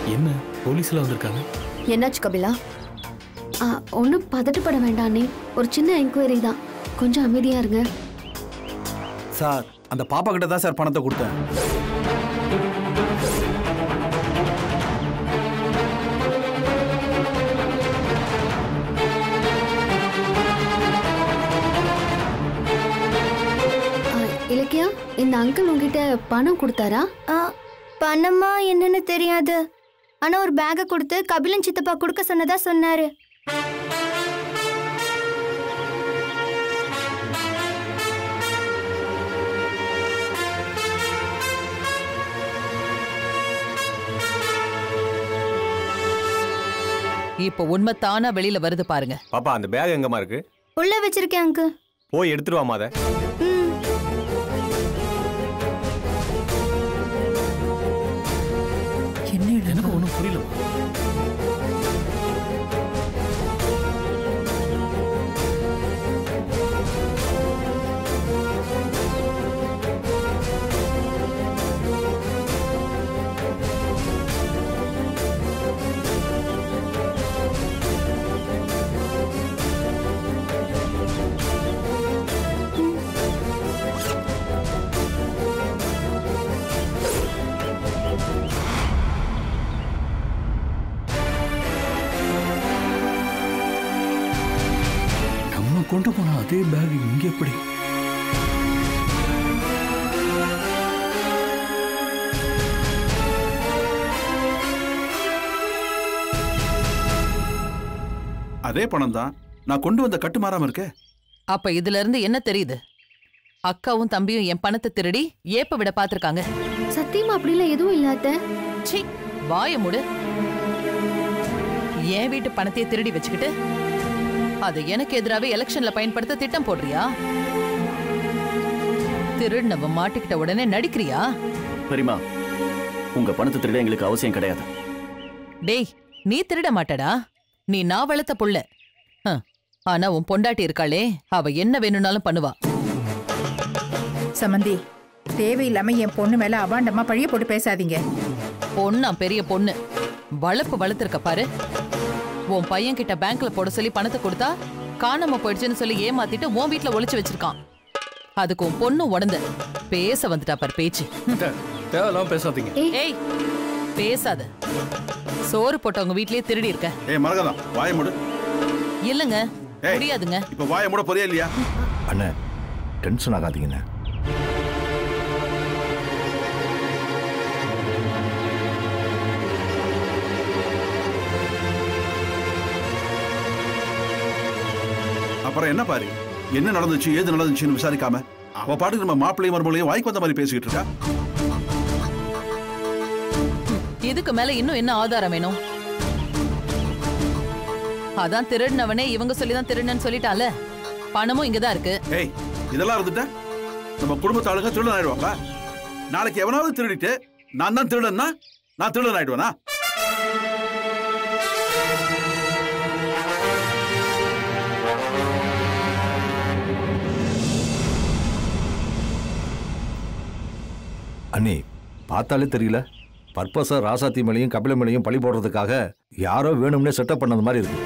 என்ன போலீஸ்ல வந்திருக்காங்க? என்னாச்சு கபிலா? ஒன்றும் பதட்டப்பட வேண்டானே, ஒரு சின்ன என்கொயரி தான், கொஞ்சம் அமைதியா இருங்க. சார் அந்த பாப்பா கிட்ட தான் சார் பணத்தை கொடுத்தேன். இலக்கியா, இந்த அங்கிள் உங்ககிட்ட பணம் கொடுத்தாரா? பணமா என்னன்னு தெரியாது, ஆனா ஒரு பேக்கை கொடுத்து கபிலன் சித்தப்பா கொடுக்க சொன்னதா சொன்னாரு. இப்ப உண்மை தானா வெளியில வருது பாருங்க. பாப்பா அந்த பேக் எங்கம்மா இருக்கு? உள்ள வச்சிருக்கேன் அங்கிள். போய் எடுத்துட்டு வாமா. அத என்ன எனக்கு ஒன்றும் புரியல. கொண்டு போன அதே பேக் இங்க எப்படி? அதே பணம் தான் நான் கொண்டு வந்த கட்டு மாறாம இருக்க. அப்ப இதுல இருந்து என்ன தெரியுது? அக்காவும் தம்பியும் என் பணத்தை திருடி ஏப்ப விட பாத்திருக்காங்க. சத்தியமா அப்படிலாம் எதுவும் இல்லாத. சீ, வாய மூடு. என் வீட்டு பணத்தையே திருடி வச்சுக்கிட்டு அதை எனக்கு எதிராக எலெக்ஷன்ல பயன்படுத்த திட்டம் போடுறியா? திருடினவ மாட்டிக்கிட்ட உடனே நடிக்கிறியா? பெரியமா, உங்க பணத்தை திருட எங்களுக்கு அவசியம் கிடையாது. டேய், நீ திருட மாட்டடா, நீ நான் வளர்த்த புள்ள. ஆனா உன் பொண்டாட்டி இருக்காளே, அவ என்ன வேணும்னாலும் பண்ணுவா. சமந்தி, தேவையில்லாம என் பொண்ணு மேல அபாண்டமா பழிய போட்டு பேசாதீங்க. பொண்ணா பெரிய பொண்ணு, வளர்ப்பு வளர்த்திருக்க பாரு. உன் பையன் கிட்ட பேங்க்ல போட சொல்லி பணத்தை கொடுத்தா காணாம போயிடுச்சுன்னு சொல்லி ஏமாத்திட்டு உன் வீட்டுல ஒளிச்சு வச்சிருக்கான். அதுக்கு உன் பொண்ணு உடந்த பேச வந்துட்டா பாரு பேச்சு. தேவையில்லாம பேசாதீங்க. ஏய், பேசாத. சோறு போட்டவங்க வீட்லயே திருடி இருக்க. ஏய் மரகதா, வாயை மூடு. இல்லங்க, முடியாதுங்க. இப்ப வாயை மூட போறியா இல்லையா? அண்ணே, டென்ஷன் ஆகாதீங்கண்ணே. அப்புறம் என்ன பாரு, என்ன நடந்துச்சு ஏது நடந்துச்சுன்னு விசாரிக்காம அவ பாட்டுக்கு நம்ம மாப்பிள்ளையும் மருமகளையும் வாய்க்கு வந்த மாதிரி பேசிக்கிட்டு இருக்கா. இதுக்கு மேல இன்னும் என்ன ஆதாரம் வேணும்? அதான் திருடினவனே இவங்க சொல்லிதான் திருடன்னு சொல்லிட்டால, பணமும் இங்கதான் இருக்கு. ஏய், இதெல்லாம் இருந்துட்ட நம்ம குடும்பத்து ஆளுங்க திருடன் ஆயிடுவாங்க. நாளைக்கு எவனாவது திருடிட்டு நான் தான் திருடன்னா நான் திருடன் ஆயிடுவேனா? அண்ணி, பார்த்தாலே தெரியல, பர்பஸா ராசாத்தி மேலையும் கபில மேலையும் பழி போடுறதுக்காக யாரோ வேணும்னே செட்டப் பண்ணது மாதிரி இருக்கு.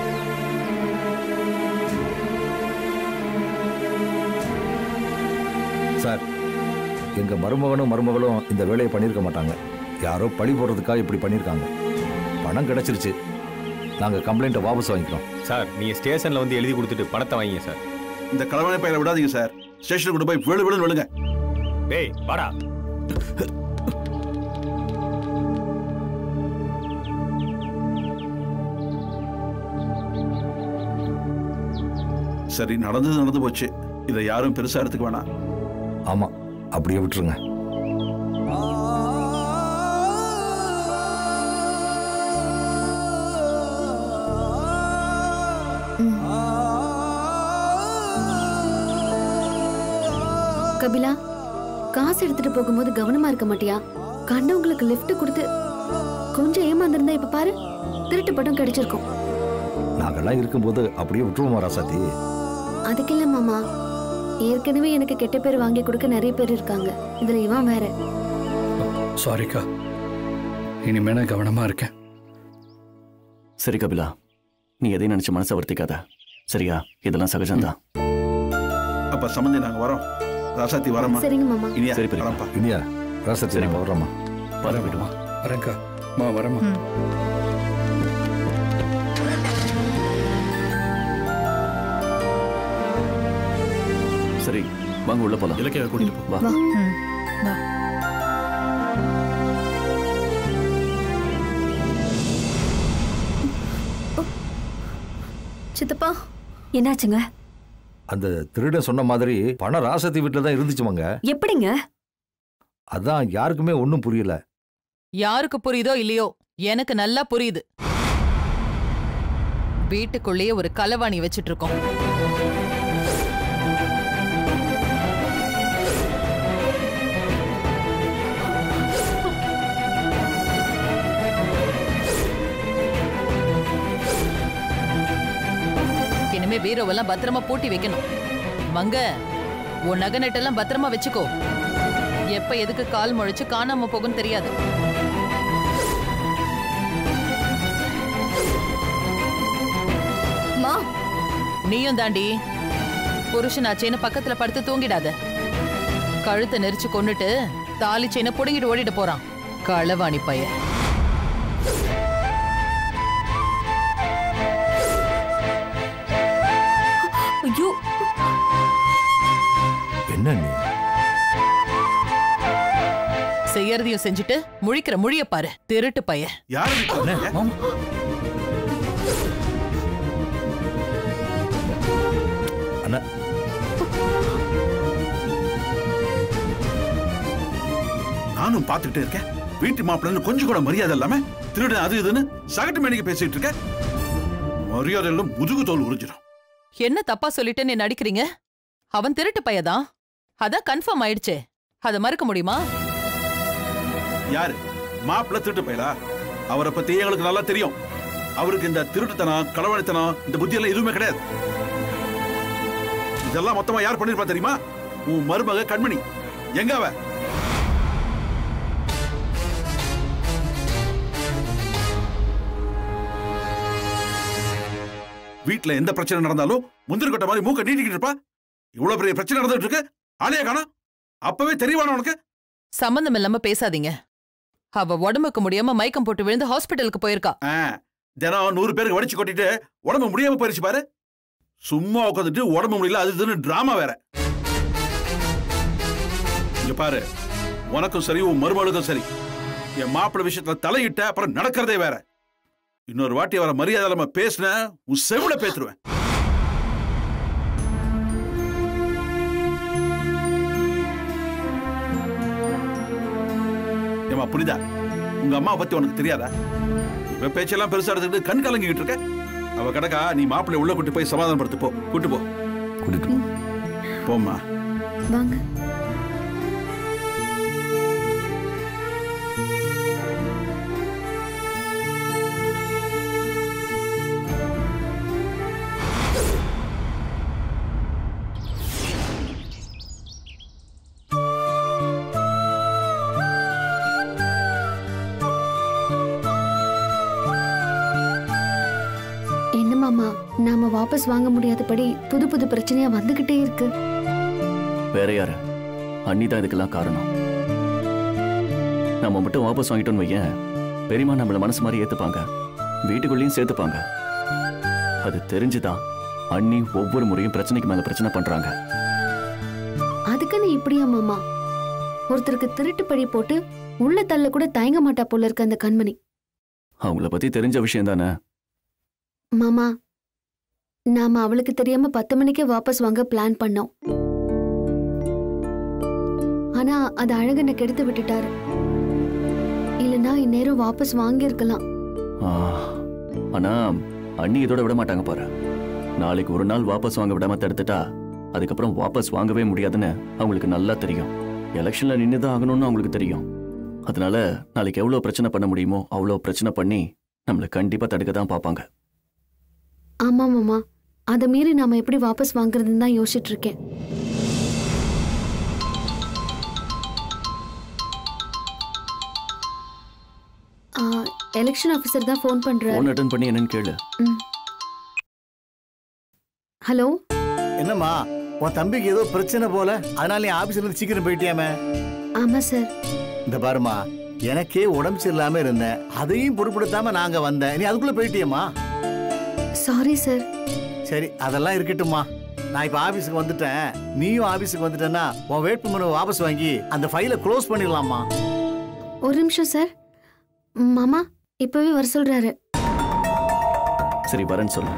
சார், எங்க மருமகனும் இந்த வேலையை பண்ணியிருக்க மாட்டாங்க. யாரோ பழி போடுறதுக்காக இப்படி பண்ணியிருக்காங்க. பணம் கிடைச்சிருச்சு, நாங்க கம்ப்ளைண்ட்டை வாபஸ் வாங்கிக்கிறோம். சார், நீங்க ஸ்டேஷன்ல வந்து எழுதி கொடுத்துட்டு பணத்தை வாங்கிங்க சார். இந்த கலவனை பையில விடாதீங்க சார். ஸ்டேஷனுக்கு கொண்டு போய் விழு விழுன்னு விழுங்க. டேய் வாடா. சரி, நடந்து போச்சு. இதை யாரும் பெருசா எடுத்துக்க வேணாம். ஆமா, அப்படியே விட்டுருங்க. கபிலா, காசு எடுத்துட்டு போகும்போது கவனமா இருக்க மாட்டியா? கண்டவங்களுக்கு லிஃப்ட் கொடுத்து கொஞ்சம் ஏமாந்திருந்தா இப்ப பாரு, திருட்டு படம் கிடைச்சிருக்கும். நாங்கெல்லாம் இருக்கும்போது அப்படியே விட்டுருவோமா ராசாத்தி? அதுக்கு இல்ல மாமா, ஏற்கனவே எனக்கு கெட்ட பேர் வாங்கி கொடுக்க நிறைய பேர் இருக்காங்க, இதுல இவன் வேற. சாரிக்கா, இனிமே நான் கவனமா இருக்கேன். சரி கபிலா, நீ எதையும் நினைச்சு மனசை வருத்திக்காத, சரியா? இதெல்லாம் சகஜம்தான். அப்ப சம்பந்தி நாங்க வரோம். ராசாத்தி வரமா? சரிங்க மாமா. இனியா சரி பெரியப்பா. வரப்பா. இனியா ராசாத்தி சரிம்மா. வர்றோம்மா. வரேன். வரேன்க்கா. வரமா. சரி வாங்க உள்ள போலாம். இலக்கிய கூட்டிட்டு போ. வா. வா. சித்தப்பா என்னாச்சுங்க? அந்த திருடன் சொன்ன மாதிரி பணம் ராசாத்தி வீட்டில் தான் இருந்துச்சுமாங்க. எப்படிங்க? அதான் யாருக்குமே ஒன்றும் புரியல. யாருக்கு புரியுதோ இல்லையோ, எனக்கு நல்லா புரியுது. வீட்டுக்குள்ளேயே ஒரு களவாணி வச்சிட்டு இருக்கோம். இனிமே பீரோவெல்லாம் பத்திரமா பூட்டி வைக்கணும். மங்க, உன் நகை நட்டெல்லாம் பத்திரமா வச்சுக்கோ. எப்ப எதுக்கு கால் முளைச்சு காணாம போகும்னு தெரியாது. நீயும் தாண்டி புருஷனாச்சேன்னு பக்கத்துல படுத்து தூங்கிடாத. கழுத்தை நெரிச்சு கொண்டுட்டு தாலி செயினை புடுங்கிட்டு ஓடிட்டு போறான் களவாணி பையன். ஐயோ, என்ன நீ? செய்யறதையும் செஞ்சுட்டு முழிக்கிற முழிய பாரு, திருட்டு பையன். யாரு மாமா, அண்ணா நானும் பாத்துக்கிட்டே இருக்கேன். வீட்டு மாப்பிள்ளன்னு கொஞ்சம் கூட மரியாதை இல்லாம திருடன் அது இதுன்னு சகட்டு மேனிக்கு பேசிட்டு இருக்க. மரியாதை எல்லாம் முதுகு தோல் உறிஞ்சிடும். என்ன தப்பா சொல்லிட்டேன்னு நடிக்கிறீங்க? அவன் திருட்டு பையதான், அதான் கன்ஃபார்ம் ஆயிடுச்சே. அதை மறுக்க முடியுமா? யாரு மாப்பிள்ள திருட்டு பையலா? அவரை பத்தி எங்களுக்கு நல்லா தெரியும். அவருக்கு இந்த திருட்டுத்தனம், களவாணித்தனம், இந்த புத்தி எல்லாம் எதுவுமே கிடையாது. இதெல்லாம் மொத்தமா யார் பண்ணிருப்பா தெரியுமா? உன் மருமக கண்மணி. எங்க அவ? வீட்டுல எந்த பிரச்சனை நடந்தாலும் முந்திரி கொட்ட மாதிரி மூக்க நீட்டிக்கிட்டு இருப்பா. இவ்வளவு பெரிய பிரச்சனை நடந்துட்டு இருக்கு, ஆளையா காணோம். அப்பவே தெரியவான உனக்கு? சம்பந்தம் இல்லாம பேசாதீங்க. அவ உடம்புக்கு முடியாம மயக்கம் போட்டு விழுந்து ஹாஸ்பிட்டலுக்கு போயிருக்கா. தினம் 100 பேருக்கு வடிச்சு கொட்டிட்டு உடம்பு முடியாம போயிருச்சு பாரு. சும்மா உட்காந்துட்டு உடம்பு முடியல அது இதுன்னு டிராமா வேற. இங்க பாரு, உனக்கும் சரி உன் மருமகளுக்கும் சரி, என் மாப்பிள்ளை விஷயத்துல தலையிட்ட அப்புறம் நடக்கிறதே வேற. இன்னொரு வாட்டி வர மரியாதை இல்லாம பேசின உன் செவில பேத்துருவேன். ஏமா புரியுதா? உங்க அம்மா பத்தி உனக்கு தெரியாதா? இவ பேச்செல்லாம் பெருசா எடுத்துக்கிட்டு கண் கலங்கிட்டு இருக்க. அவ கடக்கா, நீ மாப்பிள்ளை உள்ள கூட்டி போய் சமாதானப்படுத்து போ. கூட்டு போ. கூட்டிட்டு போ. போம்மா. வாங்க. என்ன மாமா, நாம வாபஸ் வாங்க முடியாதபடி புது புது பிரச்சனையா வந்துகிட்டே இருக்கு. வேற யாரு? அண்ணி தான் இதுக்கெல்லாம் காரணம். நம்ம மட்டும் வாபஸ் வாங்கிட்டோம்னு வையேன், பெரியமா நம்மள மனசு மாதிரி ஏத்துப்பாங்க, வீட்டுக்குள்ளேயும் சேர்த்துப்பாங்க. அது தெரிஞ்சுதான் அண்ணி ஒவ்வொரு முறையும் பிரச்சனைக்கு மேல பிரச்சனை பண்றாங்க. அதுக்குன்னு இப்படியா மாமா? ஒருத்தருக்கு திருட்டு பழி போட்டு உள்ள தள்ள கூட தயங்க மாட்டா போல இருக்கு அந்த கண்மணி. அவங்கள பத்தி தெரிஞ்ச விஷயம் தானே. மாமா, நாம அவளுக்கு தெரியாம 10 மணிக்கே வாபஸ் வாங்க பிளான் பண்ணோம். ஆனா அது அழகனை கெடுத்து விட்டுட்டாரு. இல்லனா இந்நேரம் வாபஸ் வாங்கி இருக்கலாம். ஆனா அண்ணி இதோட விட மாட்டாங்க பாரு. நாளைக்கு ஒரு நாள் வாபஸ் வாங்க விடாம தடுத்துட்டா அதுக்கப்புறம் வாபஸ் வாங்கவே முடியாதுன்னு அவங்களுக்கு நல்லா தெரியும். எலெக்ஷன்ல நின்னுதான் ஆகணும்னு அவங்களுக்கு தெரியும். அதனால நாளைக்கு எவ்வளவு பிரச்சனை பண்ண முடியுமோ அவ்வளவு பிரச்சனை பண்ணி நம்மள கண்டிப்பா தடுக்க தான் பாப்பாங்க. ஆமா மாமா, அதை மீறி நாம எப்படி வாபஸ் வாங்குறதுன்னு தான் யோசிச்சுட்டு இருக்கேன். எலெக்ஷன் ஆபீசர் தான் ஃபோன் பண்றாரு. ஃபோன் அட்டெண்ட் பண்ணி என்னன்னு கேளு. ஹலோ. என்னம்மா உன் தம்பிக்கு ஏதோ பிரச்சனை போல, அதனால நீ ஆபீஸ்ல இருந்து சீக்கிரம் போயிட்டியாமே? ஆமா சார். இந்த பாருமா, எனக்கே உடம்பு சரியில்லாம இருந்தேன், அதையும் பொருட்படுத்தாம நாங்க வந்தேன், நீ அதுக்குள்ள போயிட்டியம்மா? Sorry sir. சரி, அதெல்லாம் இருக்கட்டும்மா. நான் இப்ப ஆபீஸுக்கு வந்துட்டேன், நீயும் ஆபீஸுக்கு வந்துட்டேன்னா உன் வேட்புமனு வாபஸ் வாங்கி அந்த ஃபைலை க்ளோஸ் பண்ணிடலாமா? ஒரு நிமிஷம் சார். மாமா இப்பவே வர சொல்றாரு. சரி வரேன்னு சொல்லு.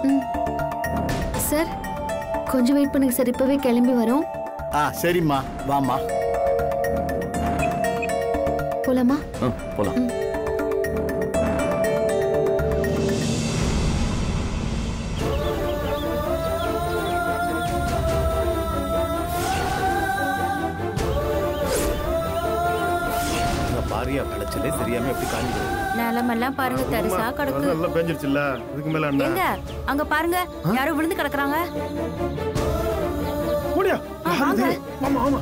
சார் கொஞ்சம் வெயிட் பண்ணுங்க சார், இப்பவே கிளம்பி வரோம். சரிம்மா, வாமா. போலாமா? போலாம். பாரியா விளைச்சலே தெரியாம எப்படி காஞ்சி நிலமெல்லாம் பாருங்க, தரிசா கிடக்கு. நல்லா பெஞ்சிருச்சுல்ல, இதுக்கு மேல என்ன? எங்க அங்க பாருங்க, யாரோ விழுந்து கிடக்குறாங்க. ஓடியா வாங்க. ஆமா ஆமா.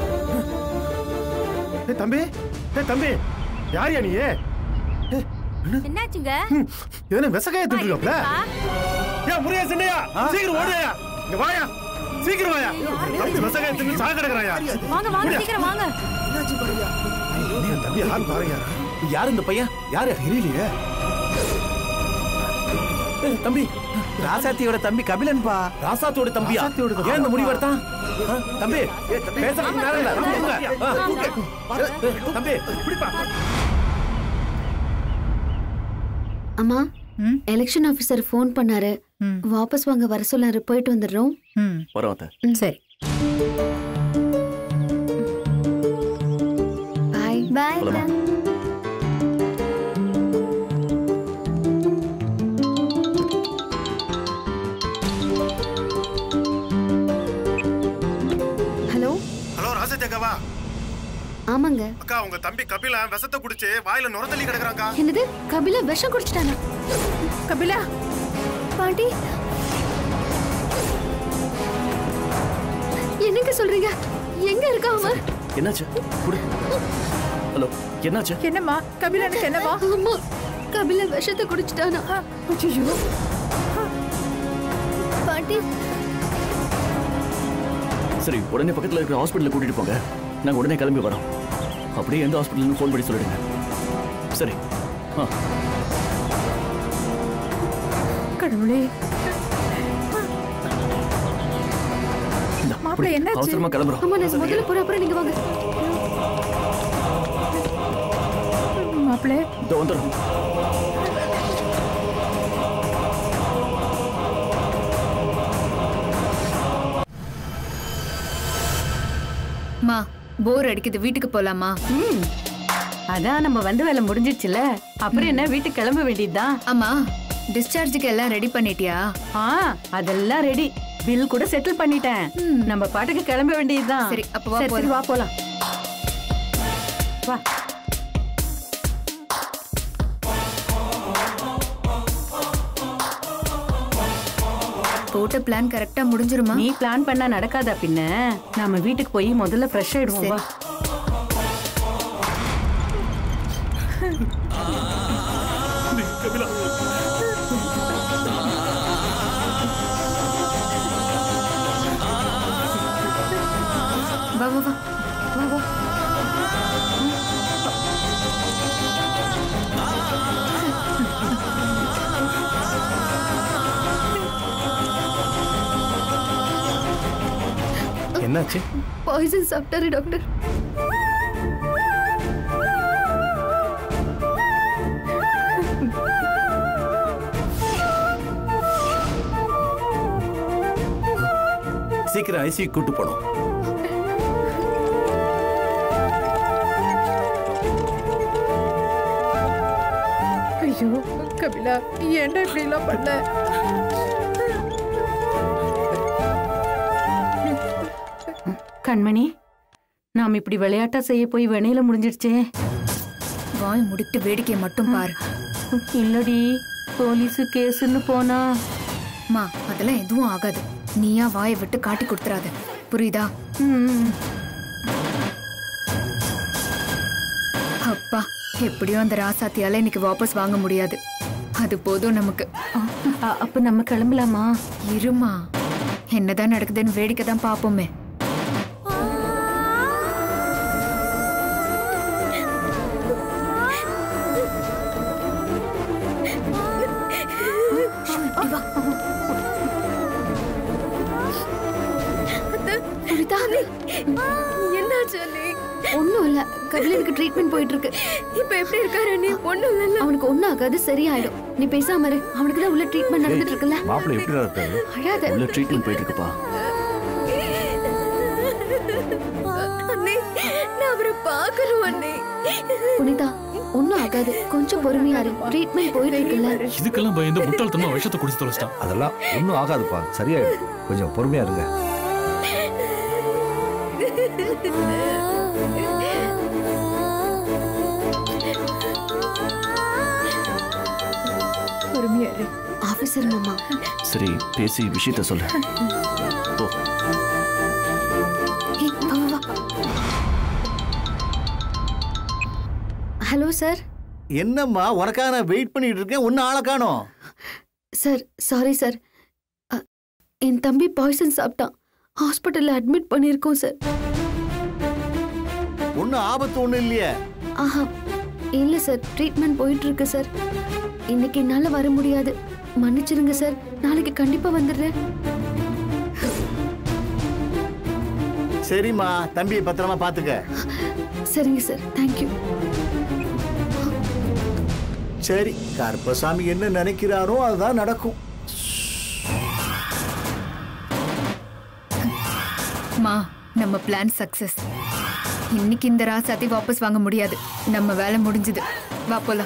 ஏய் தம்பி, ஏய் தம்பி, யாரியா நீ? என்னாச்சுங்க? என்ன விசகாய திட்டுறீங்கப்ல? ஏய் முறையா சின்னையா, சீக்கிரம் ஓடுயா. இங்க வாயா, சீக்கிரம் வாயா. தம்பி விசகாய திட்டு சாக கிடக்குறாயா. வாங்க வாங்க, சீக்கிரம் வாங்க. என்னாச்சு பாருயா? தம்பி யாரு பாருங்க. யாரு இந்த பையன்? யாரு தெரியலையே. தம்பி, ராசாத்தியோட தம்பி கபிலன்பா. ராசாத்தியோட தம்பியா? ஏன் இந்த முடிவு எடுத்தான்? தம்பி பேசுறதுக்கு நேரம் இல்ல. தம்பி இப்படிப்பா. அம்மா, எலெக்ஷன் ஆபீசர் ஃபோன் பண்ணாரு, வாபஸ் வாங்க வர சொன்னாரு. போயிட்டு வந்துடுறோம். வரோம் அத்தை. சரி. பாய் பாய். ஹலோ. ஹலோ ராசத்தி அக்காவா? ஆமாங்க அக்கா, உங்க தம்பி கபிலா விஷத்தை குடிச்சு வாயில நுரத்தள்ளி கிடக்குறாங்க. என்னது? கபிலா விஷம் குடிச்சிட்டானா? கபிலா பாட்டி என்னங்க சொல்றீங்க? எங்க இருக்கா அவன்? என்னாச்சு? ஹலோ, என்னாச்சு? என்னம்மா கபிலனுக்கு என்னவா? அம்மா, கபிலா விஷத்தை குடிச்சிட்டானா? ஐயோ பாட்டி. சரி, உடனே பக்கத்துல இருக்கிற ஹாஸ்பிட்டலுக்கு கூட்டிட்டு போங்க. நாங்க உடனே கிளம்பி வரோம். அப்படியே எந்த ஹாஸ்பிட்டல்னு ஃபோன் பண்ணி சொல்லிடுங்க. சரி. கடவுளே. மாப்பிள்ளை என்னாச்சு? அவசரமா கிளம்புறோம். அம்மா, நான் முதல்ல போற, அப்புறம் நீங்க வாங்க. மாப்பிள்ளை இதோ வந்துடும். மா, போர் அடிக்குது, வீட்டுக்கு போலாமா? அதான் நம்ம வந்த வேலை முடிஞ்சிச்சுல, அப்புறம் என்ன வீட்டுக்கு கிளம்ப வேண்டியதுதான். ஆமா, டிஸ்சார்ஜுக்கு எல்லாம் ரெடி பண்ணிட்டியா? அதெல்லாம் ரெடி. பில் கூட செட்டில் பண்ணிட்டேன். நம்ம பாட்டுக்கு கிளம்ப வேண்டியதுதான். சரி, அப்ப வா சரி, வா போலாம். வா. போட்ட பிளான் கரெக்டா முடிஞ்சிருமா? நீ பிளான் பண்ணா நடக்காதா பின்ன? நாம வீட்டுக்கு போய் முதல்ல ஃப்ரெஷ் ஆயிடுவோம். வா. வா வா வா வா வா. என்னாச்சு? பாய்சன் சாப்பிட்டாரு டாக்டர். சீக்கிரம் ஐசி கூட்டு போனோம். ஐயோ கபிலா, நீ ஏன்டா இப்படி எல்லாம் பண்ண? கண்மணி, நாம் இப்படி விளையாட்டா செய்ய போய் வினையில முடிஞ்சிடுச்சே. வாய் முடிட்டு வேடிக்கை மட்டும் பாரு. இல்லடி, போலீஸு கேஸ்ன்னு போனா. மா, அதெல்லாம் எதுவும் ஆகாது. நீயா வாயை விட்டு காட்டி கொடுத்துறாத, புரியுதா? அப்பா, எப்படியும் அந்த ராசாத்தியால இன்னைக்கு வாபஸ் வாங்க முடியாது. அது போதும் நமக்கு. அப்ப நம்ம கிளம்பலாமா? இருமா, என்னதான் நடக்குதுன்னு வேடிக்கை தான் பாப்போமே. ஒண்ணும் இல்ல, கபிலனுக்கு ட்ரீட்மெண்ட் போயிட்டு இருக்கு. இப்ப எப்படி இருக்காரு நீ? ஒண்ணும் இல்ல. அவனுக்கு ஒண்ணும் ஆகாது, சரியாயிடும். நீ பேசாம இரு. அவனுக்கு தான் உள்ள ட்ரீட்மெண்ட் நடந்துட்டு இருக்குல்ல. மாப்பிள்ளை எப்படி இருக்காரு? அழாத. உள்ள ட்ரீட்மெண்ட் போயிட்டு இருக்குப்பா. அண்ணே, நான் அவரை பார்க்கணும் அண்ணே. புனிதா, ஒண்ணும் ஆகாது, கொஞ்சம் பொறுமையா இரு. ட்ரீட்மெண்ட் போயிட்டு இருக்குல்ல. இதுக்கெல்லாம் பயந்து முட்டாள்தனமா விஷத்தை குடிச்சு தொலைச்சிட்டான். அதெல்லாம் ஒன்றும் ஆகாதுப்பா, சரியாயிடும். கொஞ்சம் பொறுமையா இருங்க. பொறுமையா இரு. ஆபீசர் மாமா. சரி, பேசி விஷயத்த சொல்லு. போ. Hello sir. என்னம்மா, உனக்காக நான் வெயிட் பண்ணிட்டு இருக்கேன், ஒன்னும் ஆளை காணோம். Sir, sorry sir. என் தம்பி பாய்சன் சாப்பிட்டான். ஹாஸ்பிட்டல்ல அட்மிட் பண்ணியிருக்கோம் சார். ஒன்னும் ஆபத்து ஒண்ணும் இல்லையே? ஆஹா, இல்ல சார், ட்ரீட்மெண்ட் போயிட்டு இருக்கு சார். இன்னைக்கு என்னால வர முடியாது, மன்னிச்சிருங்க சார். நாளைக்கு கண்டிப்பா வந்துடுறேன். சரிம்மா, தம்பியை பத்திரமா பாத்துக்க. சரிங்க சார், தேங்க்யூ. சரி, கருப்பசாமி என்ன நினைக்கிறாரோ அதுதான் நடக்கும். மா, நம்ம பிளான் சக்சஸ். இன்னைக்கு இந்த ராசாத்தி வாபஸ் வாங்க முடியாது. நம்ம வேலை முடிஞ்சது. வா போலாம்.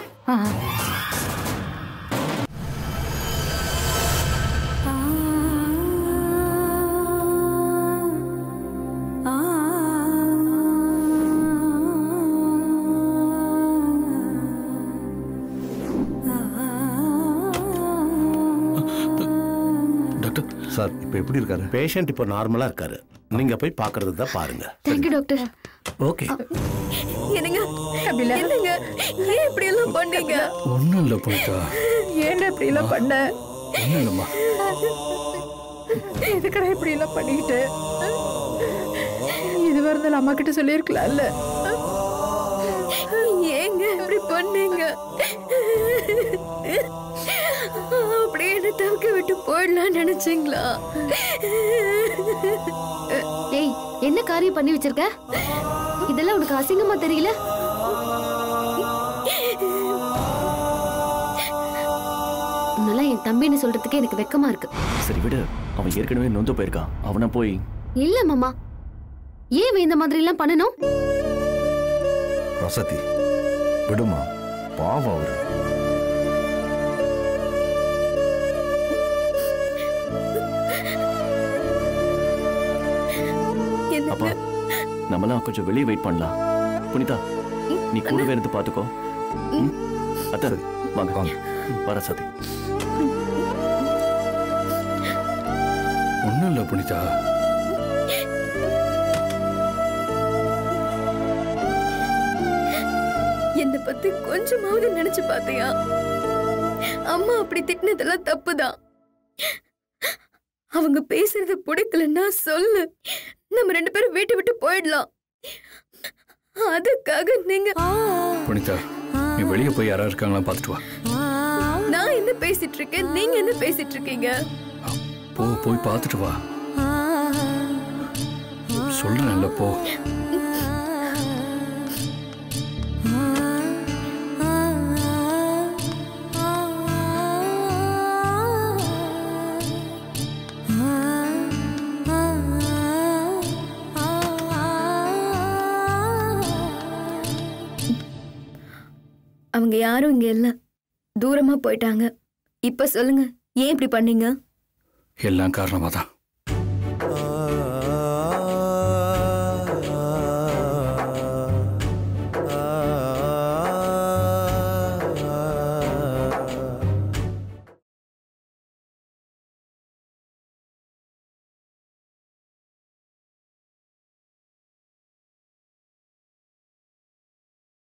டாக்டர் சார், இப்போ எப்படி இருக்காரு? பேஷண்ட் இப்போ நார்மலா இருக்காரு. நீங்க போய் பார்க்கறது தான் பாருங்க. Thank you doctor. ஓகே. என்னங்க என்னங்க, ஏன் இப்படி எல்லாம் பண்ணீங்க? ஒண்ணும் இல்ல புனிதா. ஏன் இப்படி எல்லாம் பண்ண? ஒண்ணும் இல்லம்மா. எதுக்கடா இப்படி எல்லாம் பண்ணிக்கிட்டு? இதுவா இருந்தாலும் அம்மா கிட்ட சொல்லியிருக்கலாம்ல. ஏங்க இப்படி பண்ணீங்க? அப்படியே என்ன தவிக்க விட்டு போயிடலாம் நினைச்சீங்களா? ஏய், என்ன காரியம் பண்ணி வச்சிருக்க? இதெல்லாம் உனக்கு அசிங்கமா தெரியல? உன்னெல்லாம் என் தம்பின்னு சொல்றதுக்கு எனக்கு வெக்கமா இருக்கு. சரி விடு, அவன் ஏற்கனவே நொந்து போயிருக்கான். அவனை போய். இல்ல மாமா, ஏன் இந்த மாதிரி எல்லாம் பண்ணணும்? ரசதி, விடுமா, பாவம் அவரு. அப்பா, நம்மலாம் கொஞ்சம் வெளியே வெயிட் பண்ணலாம். புனிதா, நீ கூடவே இருந்து பாத்துக்கோ. அத்தை, வாங்க வாங்க. வர சதி. ஒண்ணும் இல்ல புனிதா. என்னை பத்தி கொஞ்சமாவது நினைச்சு பாத்தியா? அம்மா அப்படி திட்டினதெல்லாம் தப்புதான். அவங்க பேசுறது பிடிக்கலன்னா சொல்லு, நம்ம 2 பேரும் வீட்டை விட்டு போயிடலாம். அதுக்காக நீங்க. புனிதா, நீ வெளியே போய் யாரா இருக்காங்களா பாத்துட்டு வா. நான் என்ன பேசிட்டு இருக்கேன், நீங்க என்ன பேசிட்டு இருக்கீங்க? போய் பாத்துட்டு வா. சொல்றேன்ல, போ. அவங்க யாரும் இங்க இல்ல, தூரமா போயிட்டாங்க. இப்ப சொல்லுங்க, ஏன் இப்படி பண்ணீங்க? எல்லாம் காரணமா தான்.